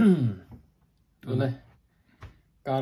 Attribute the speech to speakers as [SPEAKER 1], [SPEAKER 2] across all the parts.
[SPEAKER 1] tu này kar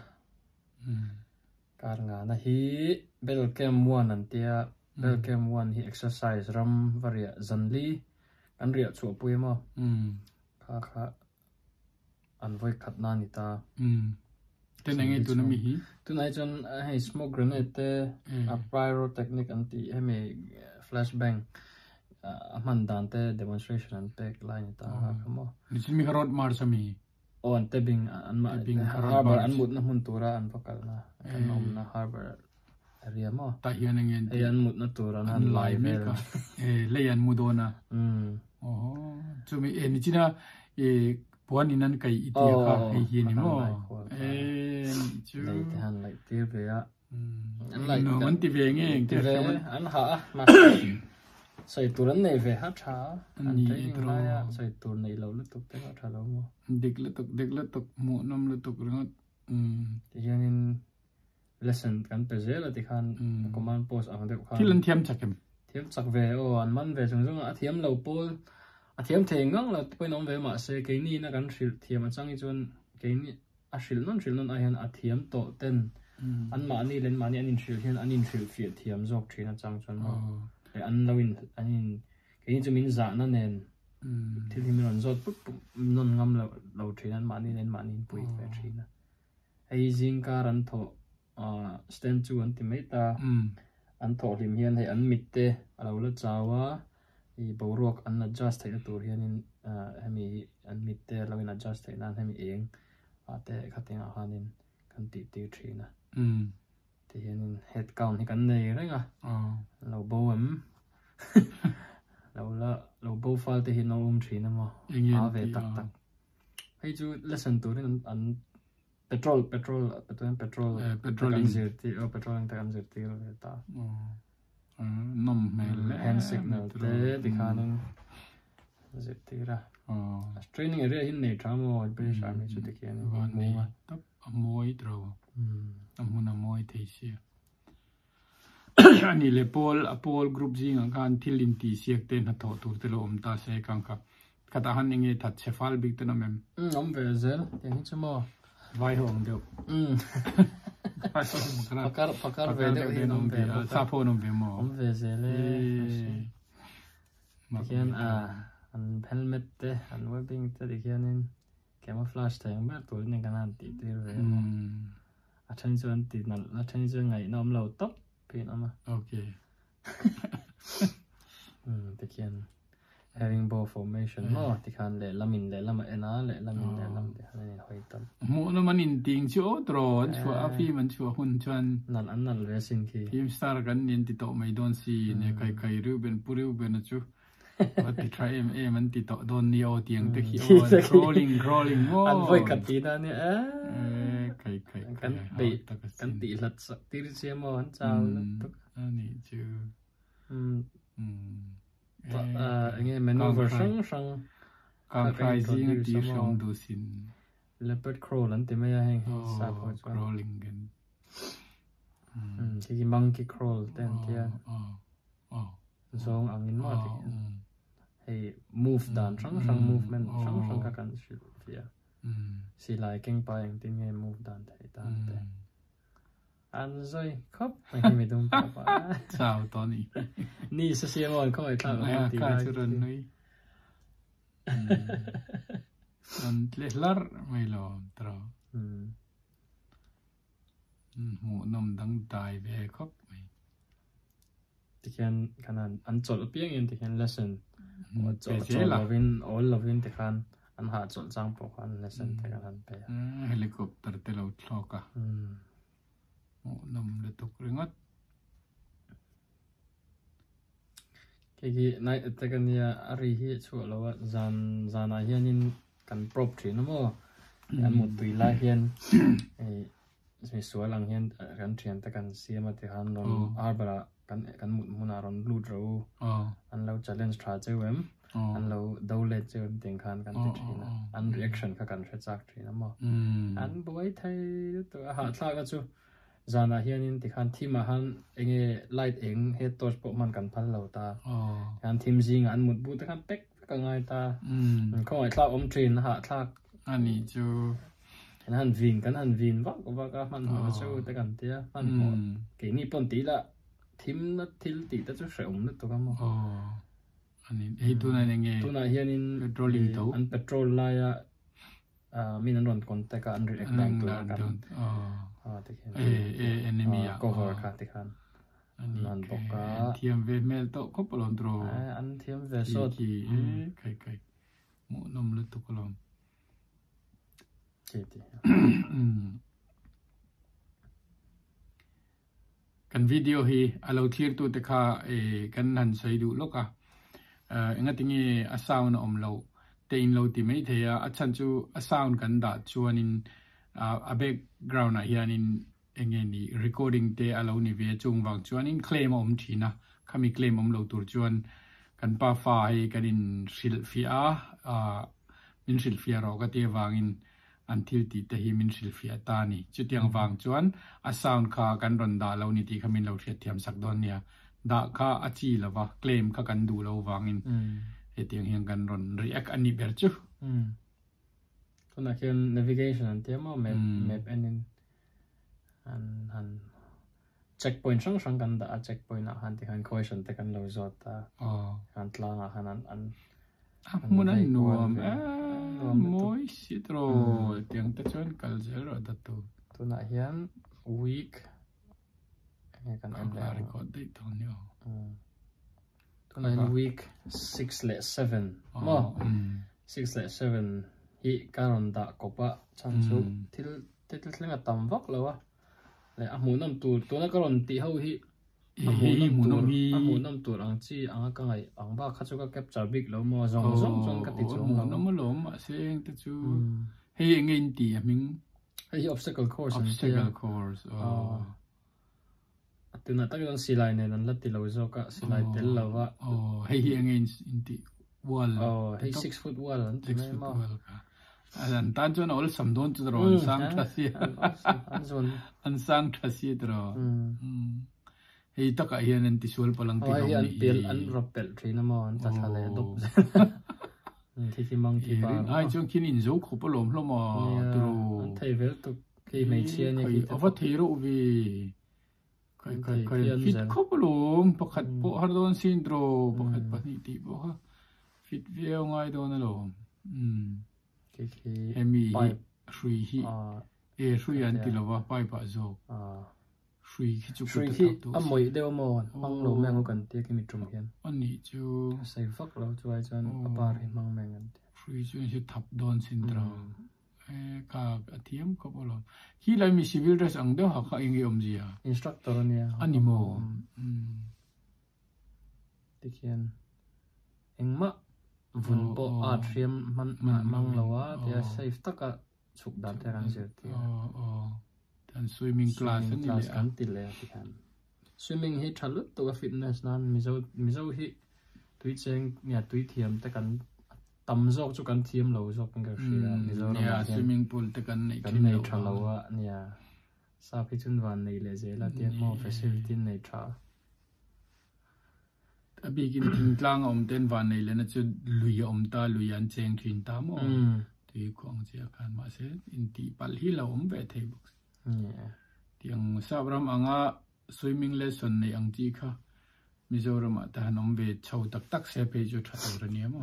[SPEAKER 1] ngà na hi belcam one an tia belcam one hi exercise ram varia zanli an ria chu pui mo kha an voi khat na ni ta
[SPEAKER 2] tên anh ấy tu nó mi hi
[SPEAKER 1] tu nai chon hey smoke grenade te a pyrotechnic an ti hemi flashbang a man dan te demonstration an pek line ta kamo
[SPEAKER 2] ni chimi harot mar sami
[SPEAKER 1] on te bing an ma harbor an mut na mun tura an pakal na kan om na harbor area mo
[SPEAKER 2] ta hian ang en
[SPEAKER 1] an mut na tura an live me ka
[SPEAKER 2] le yan mudona chumi ni china puan inan kai itia kha hi ni mo chu
[SPEAKER 1] nei te han lai tir ve a
[SPEAKER 2] an lai no man ti ve nge
[SPEAKER 1] ti ve an ha ma sai turan nei ve ha tha an te la ya sai tur nei lo lu tuk te ha tha lo mo
[SPEAKER 2] dik la tuk mo nam lu tuk ringot
[SPEAKER 1] ti hianin lesson kan pe zela ti khan command post ang de khan
[SPEAKER 2] thilan thiam chakem
[SPEAKER 1] thiam chak ve o an man ve chung chung a thiam lo pol a thiam theng ngang la poi nom ve ma se ke ni na kan hril thiam a changi chon ke ni a hril non a hian a thiam to ten an ma ni len ma ni an in hril hian an in hril fi thiam jok thina chang chon ho an lawin an in ke ni chumin za na nen thil hi min zot pup non ngam lo thina an ma ni len ma ni pui ve thina ei jing ka ran tho stand chu an ti mai ta an tho lim hian hei an mit te alo la chawa i borok an adjust thai na tur hian in hemi an mit te lawin adjust thai nan hemi eng ate khatinga hanin kan ti thina ti hian in head count hi kan nei renga lo bo am lo bo fal te hi no thina mo a ve tak hei chu lesson turin an petroling ta kan zirti lo ta
[SPEAKER 2] nom mel
[SPEAKER 1] hand signal te dikhanin zirti ra training area hin nei thamo British Army chu dikhian
[SPEAKER 2] mo tap amoi tro amuna moi theisi ani le pol group jing kan thilin ti siak te na tho tur te lo om ta se kang kha kata han nge that chefal big te na mem
[SPEAKER 1] om vezel te hi chmo
[SPEAKER 2] vai hong deu
[SPEAKER 1] pakar ve de nom ve
[SPEAKER 2] sa pho nom ve mo
[SPEAKER 1] om vezel kian an helmet te an webbing te dikianin camouflage te ang ber tur ni kanan ti tir ve a chen chuan ti na la chen chu ngai nom lo top pin ama
[SPEAKER 2] okay
[SPEAKER 1] dikian having bow formation mo tikhan le lamin le lama ena le lamin le lam de han hoi tam
[SPEAKER 2] mo no manin ting chu tro chu a fi man chu hun chuan
[SPEAKER 1] nal ve sin ki
[SPEAKER 2] team star kan nin ti to mai don si ne kai ru ben puriu ben chu what ti try man ti to don ni o tiang te hi crawling mo
[SPEAKER 1] an voi kat ti na ni
[SPEAKER 2] kai
[SPEAKER 1] kan ti lat sak tir che mo an chao
[SPEAKER 2] ani chu
[SPEAKER 1] nghe maneuver sang
[SPEAKER 2] kang khai jing ti shom du sin
[SPEAKER 1] leopard crawl an ti mai a heng sa pho
[SPEAKER 2] crawling gen
[SPEAKER 1] ki monkey crawl ten tia zong angin ma ti hey move dan sang movement sang ka kan shil fia si lai keng pa yang tin nge move dan thai tan te an zoi khop mai mi dum pa
[SPEAKER 2] sao to
[SPEAKER 1] ni sa sia mon khoi ta
[SPEAKER 2] ti chu ron noi an lar mai lo tro mu nom dang dai ve khop mai
[SPEAKER 1] ti kan kanan an chol piang in ti kan lesson lovin all lovin ti kan an ha chol chang po kan lesson te kan pe
[SPEAKER 2] helicopter te lo thloka nom le tuk ringot
[SPEAKER 1] ki nai te kan ya ari hi chu lo zan a hianin kan prop thin mo an mu tui la hian mi sualang hian kan thian ta kan siama te han non arbara kan mu muna ron lu ro an lo challenge tha chewem an lo dole chewem ting khan kan ti thina an reaction ka kan chak thina mo an boi thai to ha thla ka chu zana hianin ti khan thima han enge light eng head torch po man kan phal lo ta kan thim jing an mut bu ta kan pek ka ngai ta khoi thla om train ha thla
[SPEAKER 2] anh ấy chú
[SPEAKER 1] hắn vin vác vác hắn họ chú tới gần tia hắn họ cái này bọn tí là thím nó thil tí ta chú sẽ nó tụi cái mà
[SPEAKER 2] anh ấy hey tu này nghe
[SPEAKER 1] tu này hiện in
[SPEAKER 2] petrol tàu
[SPEAKER 1] anh petrol lại mình anh run con tay cả anh react đang tu cái
[SPEAKER 2] enemy
[SPEAKER 1] cover cả thì hắn anh bọc cả
[SPEAKER 2] thiam về mail tàu có bao nhiêu
[SPEAKER 1] anh thiam về số
[SPEAKER 2] cái một năm lượt tụ column kan video hi alo thir tu te kha kan han sei du loka enga tingi a sound om lo te in lo ti mai the a chan chu a sound kan da chuanin a background a hianin engeni recording te alo ni ve chung wang chuanin claim om thina khami claim om lo tur chuan kan pa fa hi kanin silfia min silfia ro ka te wangin until ti te hi min silfia ta ni chutiang wang chuan a sound kha kan ron da lo ni ti khamin lo thia thiam sak don nia da kha a chi lawa claim kha kan du lo wangin he tiang hiang kan ron react ani ber chu
[SPEAKER 1] tuna hian navigation an tiamo map enin han checkpoint sang kan da checkpoint a han ti han question te kan lo zot ta han tlang a han an
[SPEAKER 2] munan nuam moi sitro tiang ta chuan kal zel ro da tu
[SPEAKER 1] tuna hian week kan
[SPEAKER 2] em la record date ton yo
[SPEAKER 1] tuna hian week 6 le 7 mo 6 le 7 hi karon da kopa chanchu til tlenga tam vak lawa le a munam tu na karon ti ho hi munam tu ang chi ang ka ngai ang ba kha chu ka capture big lo mo zong chon ka ti chu
[SPEAKER 2] no mo lo ma seng ta chu hei ngin ti aming
[SPEAKER 1] hei obstacle course tuna ta kan silai ne nan lati lo zo ka silai tel lawa
[SPEAKER 2] hei ngin inti wall
[SPEAKER 1] hei 6 foot wall an tu ma
[SPEAKER 2] an tan chuan ol sam don chu ro sang thasi an sang thasi dro hei taka hian an ti sual palang ti
[SPEAKER 1] hi an pel an rappel thina mo an ta thale dop thi mang ki ba
[SPEAKER 2] ai chung kin in zo kho polom hloma tro
[SPEAKER 1] thei vel tu ki mei chian ni ki
[SPEAKER 2] ava thero vi kai fit kho polom pakhat po har don sin dro pakhat pani ti bo ha fit veo ngai don lo
[SPEAKER 1] ki
[SPEAKER 2] hemi shui hi shui an ti lawa pai pa zo shui
[SPEAKER 1] hi amoi deu mo mang lo meng kan te ki mi trum hian
[SPEAKER 2] ani chu
[SPEAKER 1] sai vak lo chu ai chan apar hi mang meng an
[SPEAKER 2] shui chu hi thap don sin dro ka athiam ko bolo hi lai mi civil dress ang de ha kha ingi omji ya
[SPEAKER 1] instructor ania
[SPEAKER 2] ani mo
[SPEAKER 1] tikian engma vun po atriam mang lawa te safe taka chuk dan te ran zer ti
[SPEAKER 2] tan swimming class
[SPEAKER 1] kan ti le tikan swimming hi thalut to fitness nan mizo hi tui cheng nia tui thiam te kan tam zok chu kan thiam lo zok kan ka ria mizo
[SPEAKER 2] swimming pool te kan
[SPEAKER 1] nei thalawa nia sa phi chun wan nei le je la tian mo facility nei tha
[SPEAKER 2] abigin tingtlang om ten van nei le na chu luya om ta luyan cheng thin ta mo tui khong chia kan ma se in ti pal hi lo om ve thei box tiang sabram anga swimming lesson nei ang chi kha mizoram ta nom ve chau tak tak se pe ju tha tor ni mo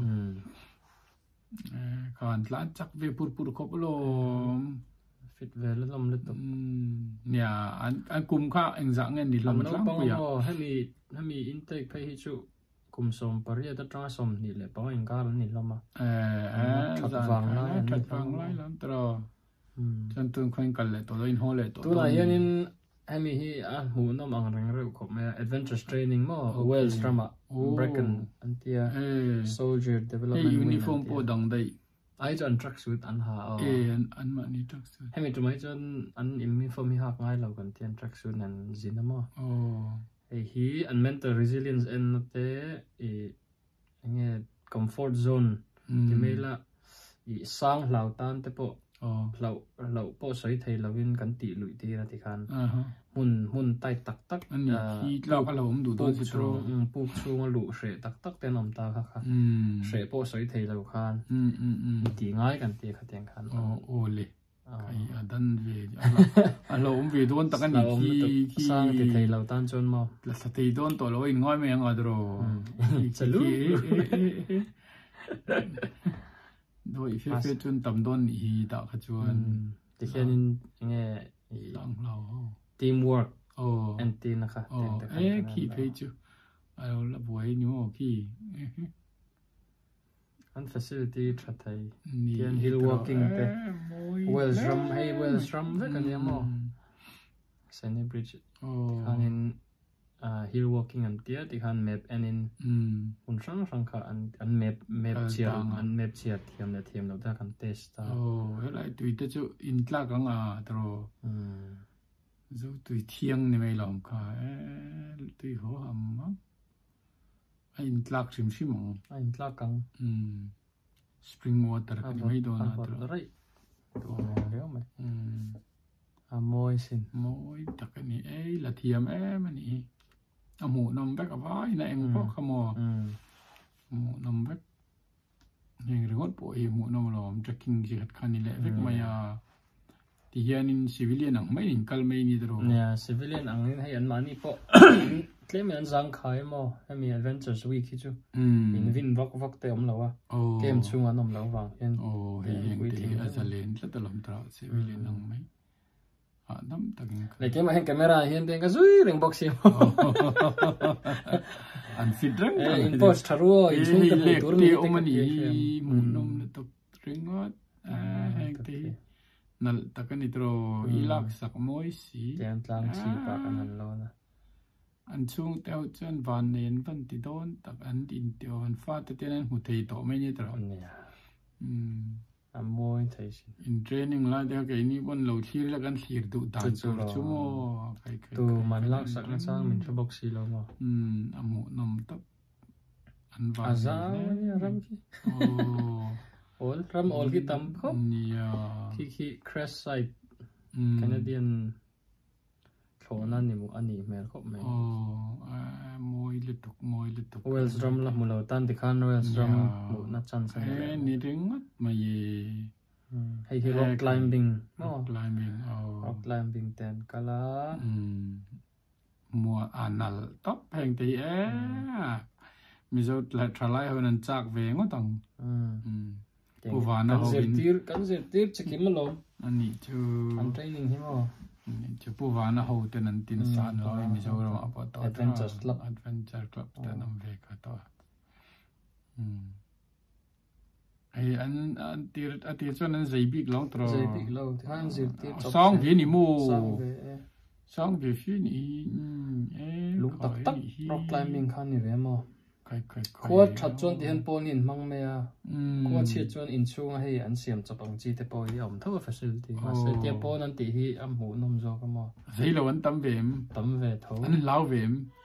[SPEAKER 2] kan tlan chak ve pur khoplo
[SPEAKER 1] fit ve lom le to
[SPEAKER 2] nya an kum kha eng za ngen ni lom tlang ku ya
[SPEAKER 1] hemi intake phai hi chu kum som paria ta tra som ni le pa eng kar ni loma
[SPEAKER 2] za wang lai lam tro chan tun khoin kal le to in hole to
[SPEAKER 1] tu la hianin hemi hi a hu nom ang reng reu khop me adventures training mo Wales drama Brecken antia soldier development
[SPEAKER 2] uniform po dang dai
[SPEAKER 1] ai chan track suit an ha
[SPEAKER 2] an ma ni track suit
[SPEAKER 1] hemi tu mai chan an uniform hi hak ngai lo kan tian track suit nan zin mo hi an mental resilience en te nge comfort zone ti mela i sang hlau tan te po lẩu po sấy thầy lẩu viên cắn tỉ lụi tỉ là thì khan mun tay tắc tắc
[SPEAKER 2] khi lẩu cái lẩu đủ tốt
[SPEAKER 1] rồi búp chuông lụ sợi tắc tắc tên ông ta khác sợi po sấy thầy lẩu khan tỉ ngay cắn tỉ khát tiếng khan
[SPEAKER 2] lệ cái đan về lẩu về đốn tắc anh khi
[SPEAKER 1] sang thì thầy lẩu tan chôn mau
[SPEAKER 2] là thầy đốn tổ lẩu in ngay mấy anh rồi
[SPEAKER 1] chả
[SPEAKER 2] đôi phê chun tầm đốn thì tạo cái chuan
[SPEAKER 1] thì khi anh nghe teamwork and team nè
[SPEAKER 2] khi phê chứ là buổi nhiều khi
[SPEAKER 1] anh facility thật thầy tiền hill walking te Wellsrum với cái gì mà Sunny Bridge khanin hill walking an tia thì khan map anin un sang kha an map chia thiam lo ta kan test ta
[SPEAKER 2] lại tùy te chu in tla kang tro zo tùy thiang ni mai lom kha tùy ho ham in tla sim sim
[SPEAKER 1] in tla kang
[SPEAKER 2] spring water kan mai do na tro
[SPEAKER 1] rai leo mai môi xin
[SPEAKER 2] môi tak ni la thiam ani mũ nằm vét ở vai này em có không mũ nằm vét nhưng rồi bội mũ nằm làm trekking gì hết khăn này vét mà thì hiện civilian ang mấy những cal mấy như đó
[SPEAKER 1] nè civilian ang hay anh mani po cái mình giang khai mà hay mình adventures week chứ mình vin vóc tới ông lâu game chung anh ông lâu vàng
[SPEAKER 2] hiện thì ở lên rất là làm trò civilian ang mấy
[SPEAKER 1] này cái mà hình camera hiện đang cái rủi ring box gì
[SPEAKER 2] anh fit răng
[SPEAKER 1] in post tharo in chung tập tour
[SPEAKER 2] đi ôm anh ý muốn nôm là tập ring ngót hay thế nal ta cái này rồi ilak sắc môi xí
[SPEAKER 1] đang lang xí bạc anh lo na
[SPEAKER 2] anh chung theo chân van nền vẫn thì đón tập anh in theo anh phát tới anh hụt thầy tổ mấy như thế
[SPEAKER 1] môi thầy
[SPEAKER 2] in training là theo cái này vẫn lâu khi là gan xịt tụ tàn chú mò
[SPEAKER 1] cái tụ mình lắc sắc nó sang mình cho bốc xì lo mà
[SPEAKER 2] mũ nằm tập anh vào
[SPEAKER 1] giá ram ki ram all ki tam khóc khi crash site Canadian thổ nan ni mu ani mel khóc mày
[SPEAKER 2] môi lít tục
[SPEAKER 1] Wellsrum là một lầu tan thì khan Wellsrum một nát chăn sang
[SPEAKER 2] này tiếng mắt mà gì
[SPEAKER 1] hay rock climbing
[SPEAKER 2] rock
[SPEAKER 1] climbing ten kala
[SPEAKER 2] mùa anal top hàng tí mình rồi lại trả lại hơn anh chắc về ngó tầng cô vợ nó
[SPEAKER 1] cắn dệt tiết chỉ kiếm mà
[SPEAKER 2] anh nhỉ chứ
[SPEAKER 1] anh training thế mà
[SPEAKER 2] chứ bố vợ nó hậu tên anh tin sẵn rồi mình rồi mà bắt đầu
[SPEAKER 1] Adventure Club
[SPEAKER 2] tên năm về cả to hay anh tiệt cho nên dây bị lâu
[SPEAKER 1] rồi anh dây tiệt
[SPEAKER 2] xong về nị mù xong về phía nị
[SPEAKER 1] lúc tập rock climbing khan nị về mà qua chặt chọn thì anh po nín mang mẹ qua chia chọn in chung hay anh xem chụp bằng chi thế po ông thâu facility mà sẽ po nên thì hi âm hủ nôm zo cái mà
[SPEAKER 2] dây là anh tắm về
[SPEAKER 1] thấu
[SPEAKER 2] anh lao về